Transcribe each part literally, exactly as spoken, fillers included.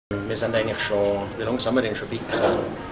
Wir sind eigentlich schon, wie lange sind wir denn schon Bäcker?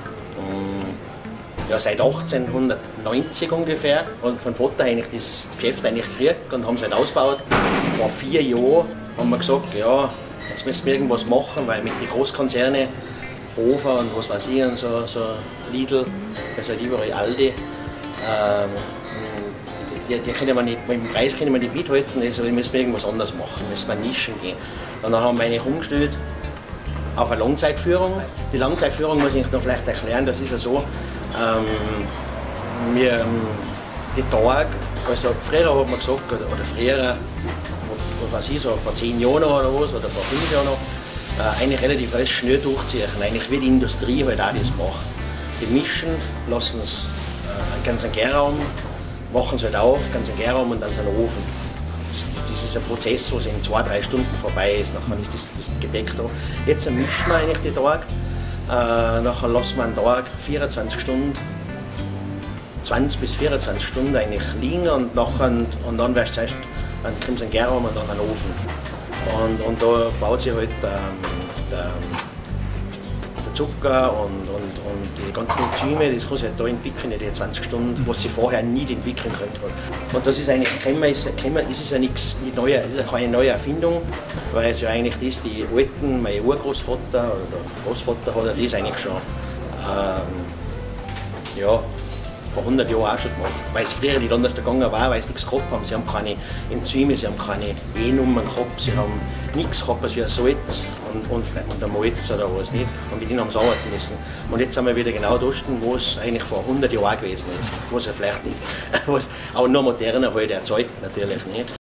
Ja, seit achtzehnhundertneunzig ungefähr. Und von Vater eigentlich das Geschäft eigentlich gekriegt und haben es halt ausgebaut. Vor vier Jahren haben wir gesagt, ja, jetzt müssen wir irgendwas machen, weil mit den Großkonzernen, Hofer und was weiß ich, und so, so Lidl, also halt überall Aldi, ähm, die, die können wir nicht, mit dem Preis können wir nicht mithalten, also müssen wir irgendwas anderes machen, müssen wir Nischen gehen. Und dann haben wir eine umgestellt auf eine Langzeitführung. Die Langzeitführung muss ich noch vielleicht erklären, das ist ja so, ähm, wir, ähm, die Tage, also früher hat man gesagt, oder, oder früher, was ich so, vor zehn Jahren oder was, oder vor fünf Jahren noch, äh, eigentlich relativ alles schnell durchziehen, eigentlich wie die Industrie halt auch das macht. Die mischen, lassen es äh, ganz einen Gärraum, machen es halt auf, ganz einen Gärraum und dann so einen Ofen. Das, das ist ein Prozess, was in zwei, drei Stunden vorbei ist, nachher ist das, das Gebäck da. Jetzt mischen wir eigentlich die Tage, äh, nachher lassen wir einen Tag vierundzwanzig Stunden, zwanzig bis vierundzwanzig Stunden eigentlich liegen und, nachher, und, und dann wirst du erst, dann kommt ein Gärraum und dann einen Ofen. Und, und da baut sich halt ähm, der, der Zucker und, und, und die ganzen Enzyme, das kann sich halt da entwickeln in den zwanzig Stunden, was sie vorher nicht entwickeln könnte. Und das ist eigentlich, Crema ist, Crema, das ist ja nichts nicht Neues, das ist ja keine neue Erfindung, weil es ja eigentlich das, die alten, mein Urgroßvater oder Großvater hat das eigentlich schon ähm, ja, vor hundert Jahren auch schon gemacht. Weil es früher nicht anders gegangen war, weil sie nichts gehabt haben. Sie haben keine Enzyme, sie haben keine E-Nummern gehabt, sie haben nichts gehabt als wie ein Salz und, und, und ein Malz oder was nicht. Und mit denen haben sie arbeiten müssen. Und jetzt sind wir wieder genau da, wo es eigentlich vor hundert Jahren gewesen ist. Was ja vielleicht ist, was auch noch moderner halt erzeugt natürlich nicht.